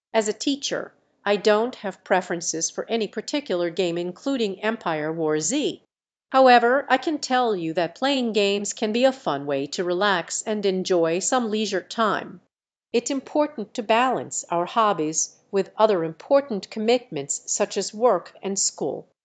As a teacher, I don't have preferences for any particular game including Empire War Z. However, I can tell you that playing games can be a fun way to relax and enjoy some leisure time. It's important to balance our hobbies with other important commitments such as work and school.